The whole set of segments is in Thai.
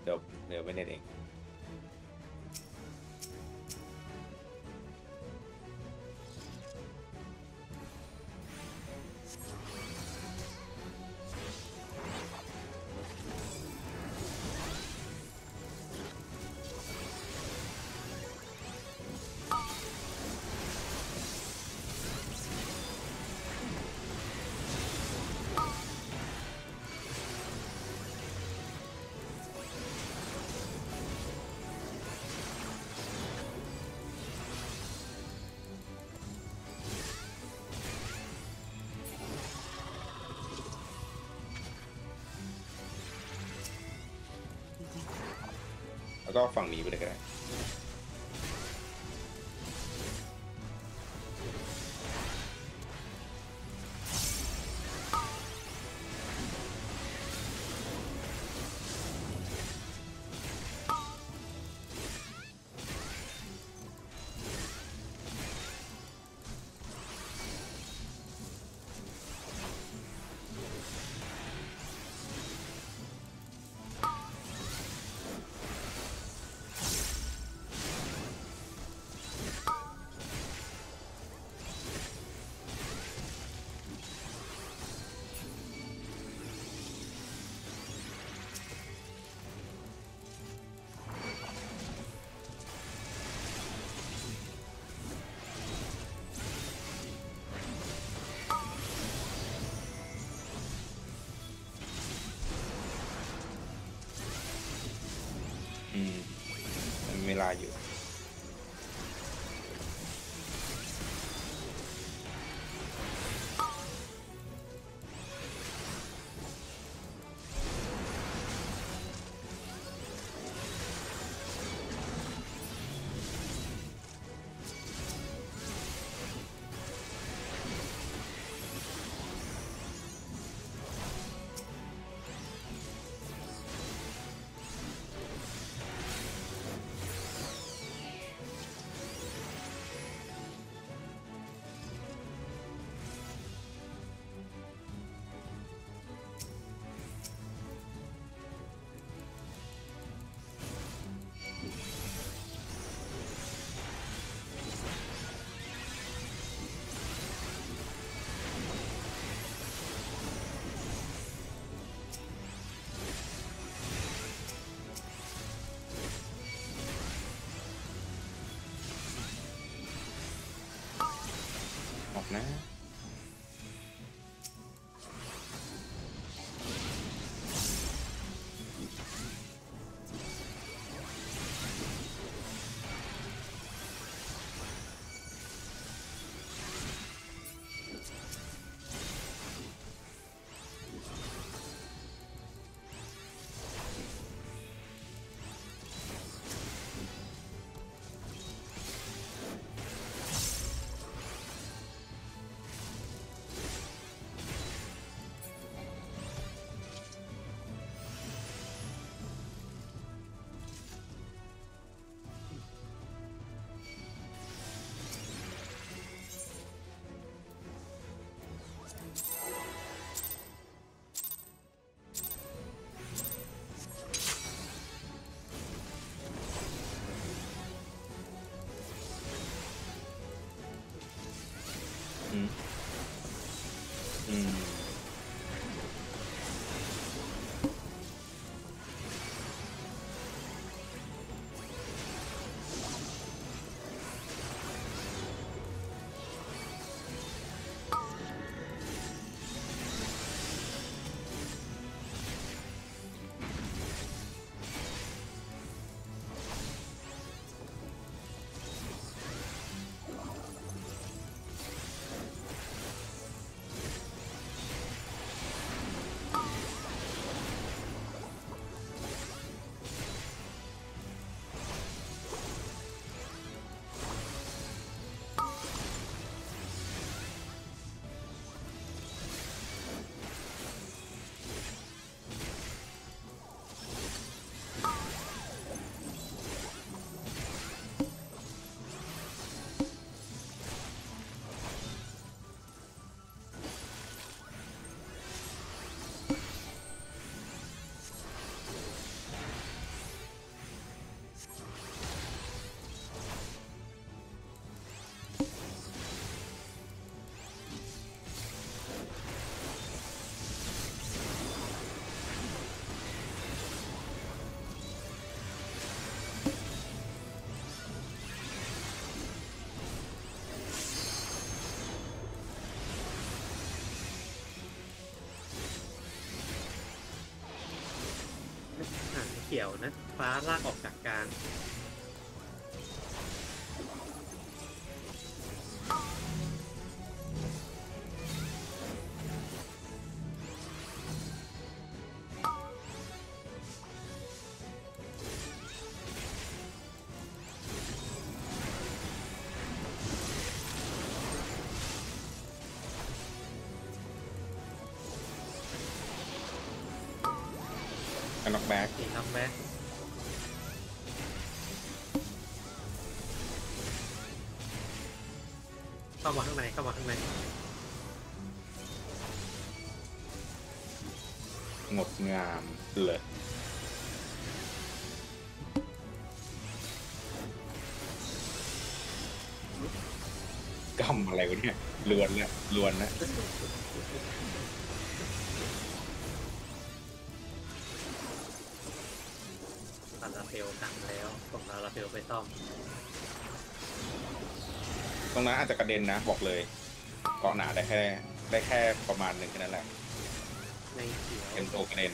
เดี๋ยวไปเน็ตเองแล้วก็ฝั่งหมีไปเลยก็ได้มันมีเวลาอยู่ออกนะเขียวนะฟ้าลากออกจากกลางกันน็อกแบ็กนี่น็อกแบ็คเข้ามาข้างในเข้ามาข้างในงดงามเลยกำอะไรวะเนี่ยลวนเนี่ยลวนนะตัดลาเฟลตังแล้วส่งลาเฟลไปซ่อมตรงนั้นอาจจะกระเด็นนะบอกเลยเกาะหนาได้แค่ประมาณหนึ่งแค่นั้นแหละในเขียวเป็นโตกระเด็น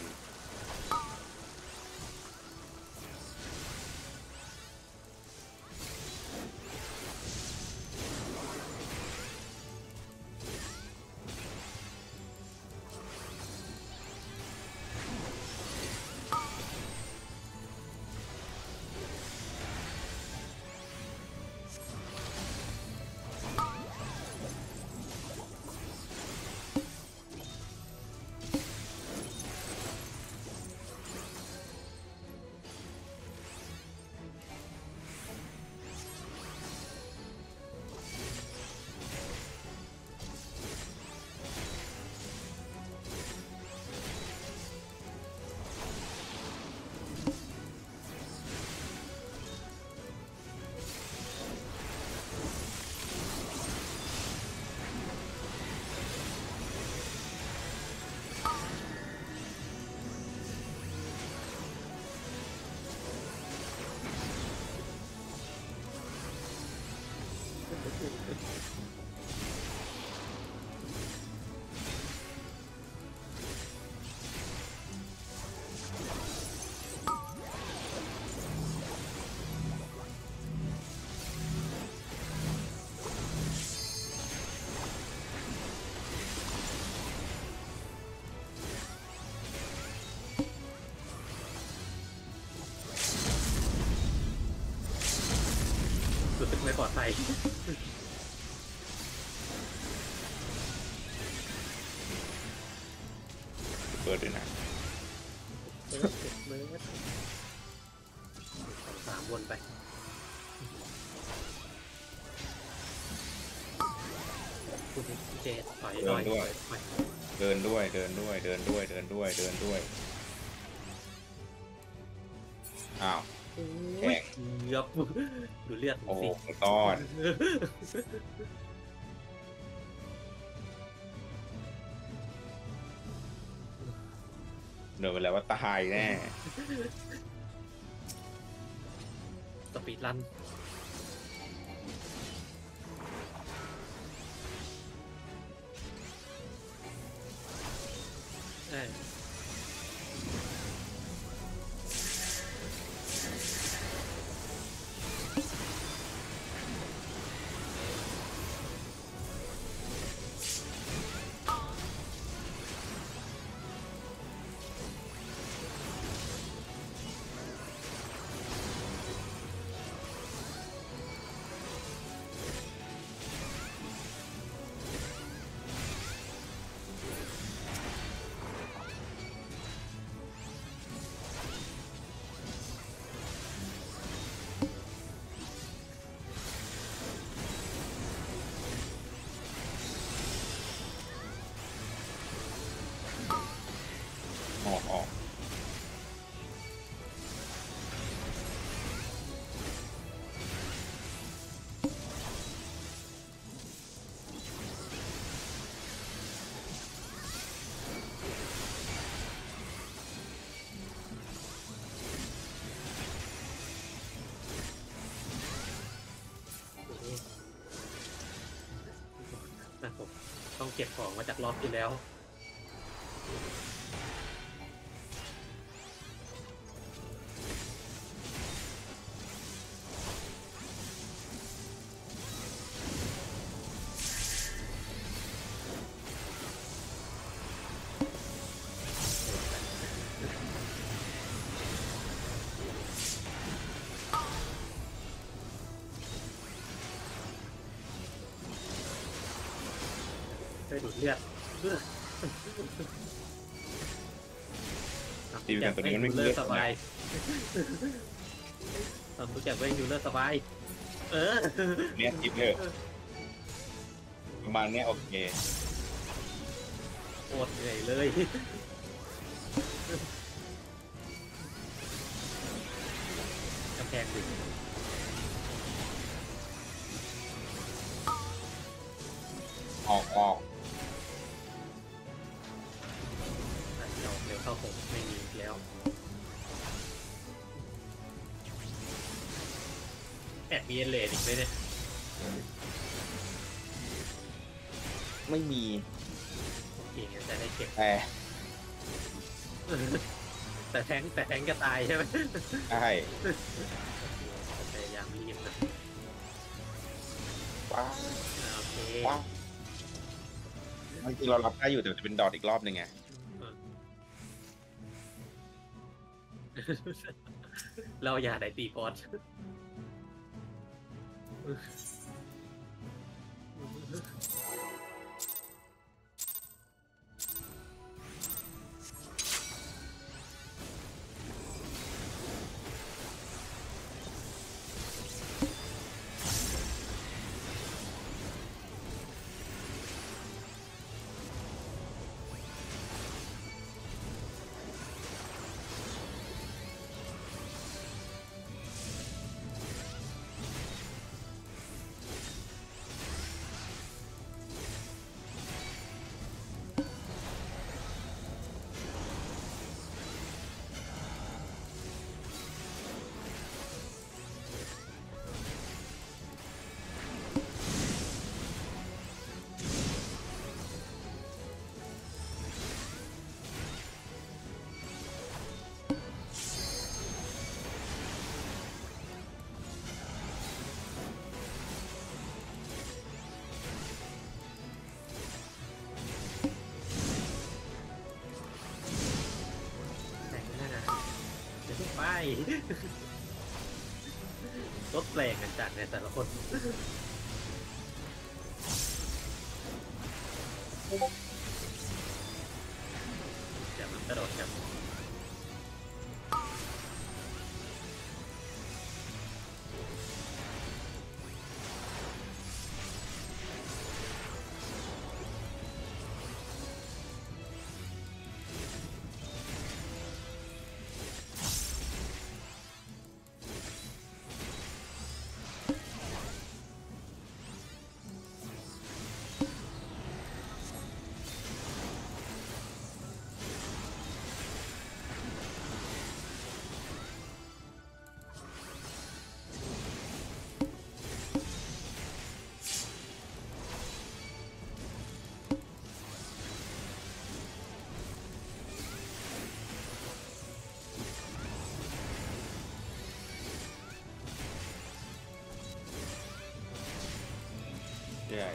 รู้สึกไม่ปลอดภัยเปิดด้วยนะเมิร์ดสามวนไปคุณเจถอยหน่อยถอยเดินด้วยเดินด้วยเดินด้วยเดินด้วยเดินด้วยอ้าวโอ้ยเกือบดูเลือดโอ้โหสิต้อนเดินไปแล้วว่าตายแน่สปีดรันเออออกออกนะผมต้องเก็บของมาจากรอบที่แล้วดูดเลือดตีกันตัวนี้มันไม่เลืเลืออดดสบายทำทุกอย่างไม่ดูเลือดสบายเออเนี่ยทิปเลยประมาณเนี้ยโอเคโคตรเหนื่อยเลยกำแพงดึงออกเอาเร็วเข้าผมไม่มีอีกแล้วแอบมีเอเลนอีกไหมเนี่ยไม่มีโอเคงั้นจะได้เก็บแต่แต่แทงก็ตายใช่ไหมใช่พยายามรีบนะว้าวโอเคว้าวบางทีเรารับได้อยู่แต่จะเป็นดอทอีกรอบหนึ่งไงเราอย่าได้ตีพอดแต่งหน้าเดี๋ยวไปรถแปลงกันจัดในแต่ละคนเดี๋ยวมันกระโดดกันใช่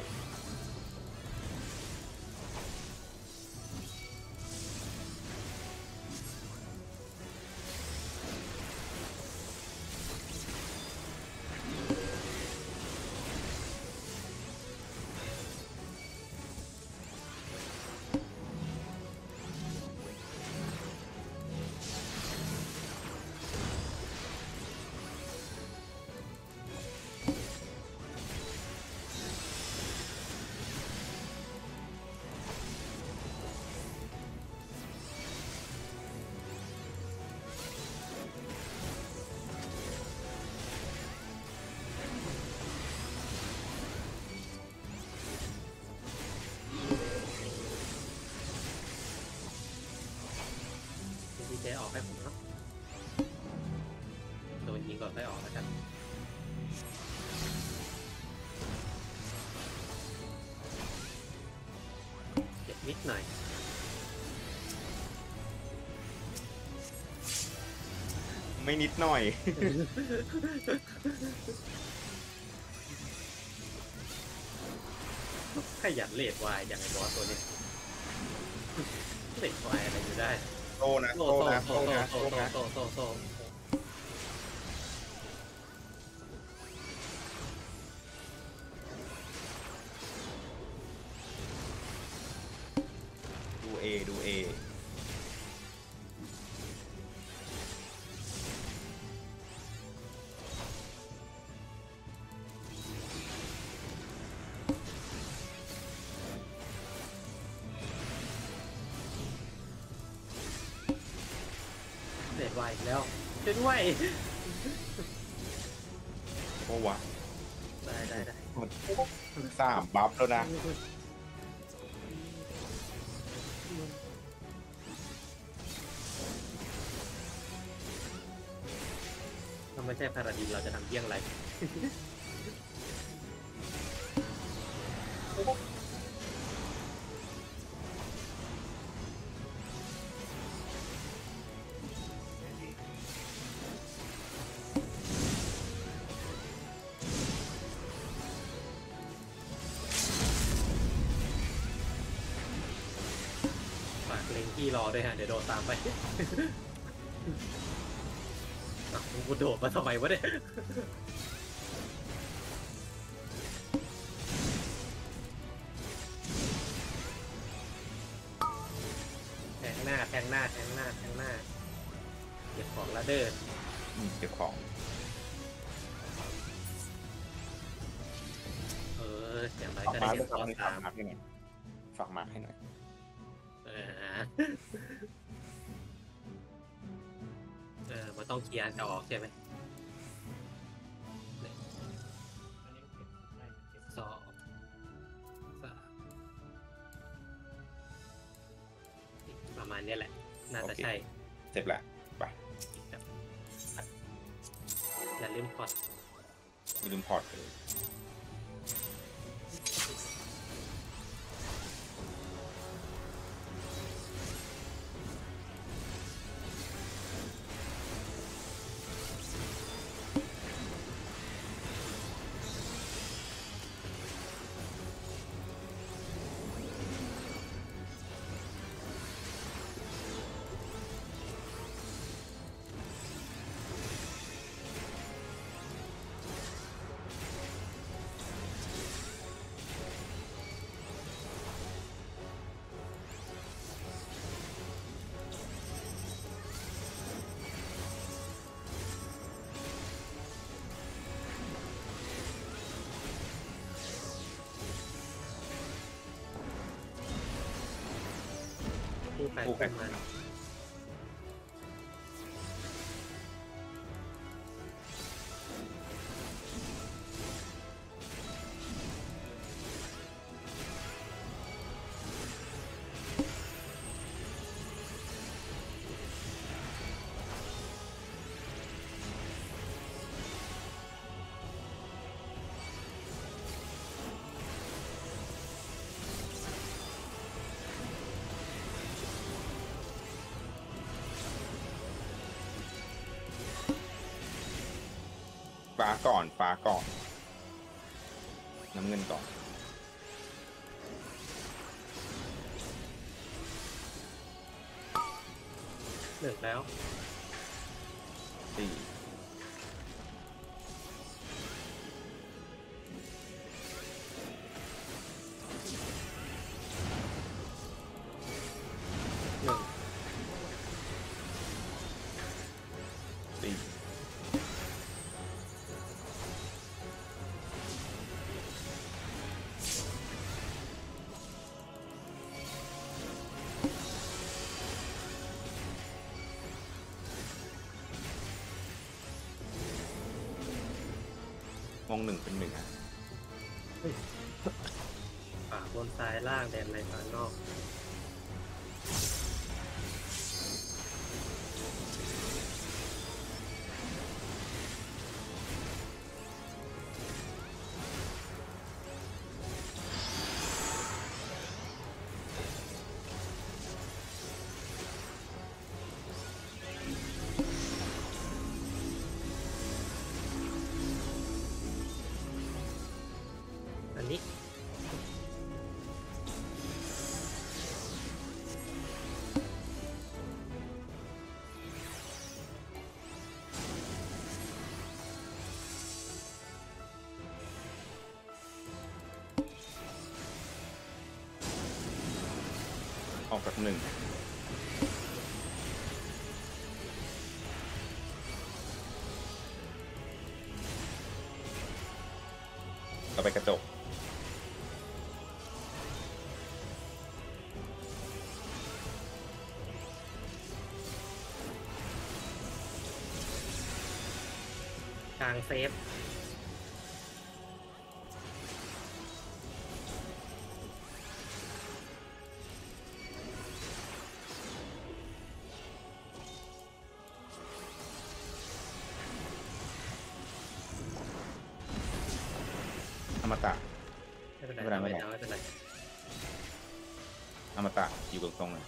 ดีเจออกให้ผมเนาะโดนยิงก่อนได้ออกแล้วกันเก็บนิดหน่อยไม่นิดหน่อยขยันเลดวายอย่างไอ้บอสตัวนี้เลดวายอะไรอยู่ได้โตนะโซ่โตโซ่นะโซ่โตนะโซ่โตนะโซ่โซ่โซ่วายอีกแล้วช่วยด้วยโอ้วะได้ 3 บัฟแล้วนะถ้าไม่ใช่พาราดินเราจะทำเยี่ยงไร ฝากเล็งที่รอด้วยฮะ เดี๋ยวโดดตามไป อ่ะกูโดดมาทำไมวะเนี่ย แทงหน้าเก็บของแล้วเดินเก็บของอย่างไรฝากก็มาได้ร์คเก็บข้อให้สามหน่อยฝากมาร์คให้หน่อยมันต้องเคลียร์จะออกใช่ไหมสองสามประมาณนี้แหละ น่าจะใช่เสร็จแล้วไปอย่าลืมพอดอย่าลืมพอร์ตเลยคู่ไปคู่มาฟ้าก่อนน้ำเงินก่อนหนึ่งแล้วสี่หนึ่งสี่ มอง 1 เป็น 1 อ่ะฝาบนซ้ายล่างแดนในฝานอกอันนี้ออกจาก 1 ต่อไปกระจกหกลางเซฟอมตะไม่เป็นไรไม่เป็นไรไม่เป็นไรอมตะอยู่ตรงๆเลย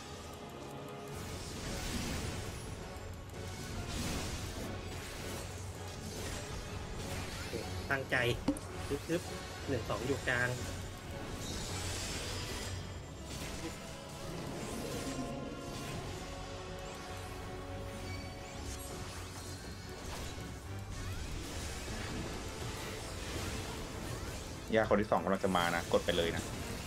ตั้งใจทึบ1-2อยู่กลางยาคนที่ 2กำลังจะมานะกดไปเลยนะ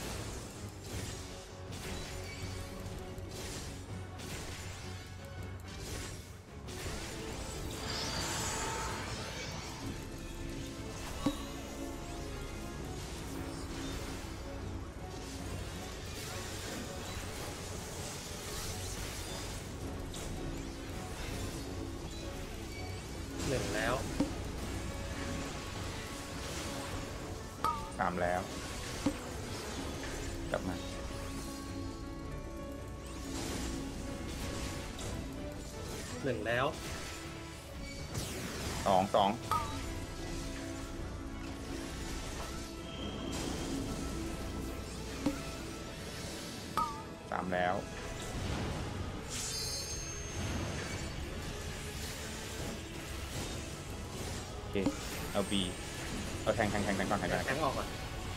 1แล้ว 3แล้วกลับมา 1แล้ว 2 3แล้วโอเคเอา B เอาแทงก่อนแทงก่อนแทงออกอ่ะ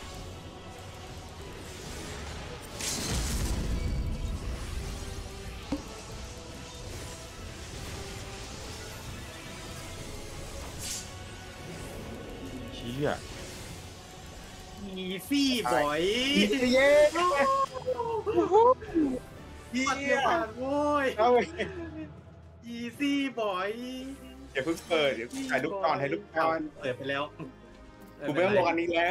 เชี่ยอีซี่บอยเย้ปัดเดียวผ่านโว้ยเอาไปอีซี่บอยอย่าเพิ่งเปิดเดี๋ยวถ่ายรูปก่อนถ่ายรูปก่อนเปิดไปแล้วกูไม่ต้องลงอันนี้แล้ว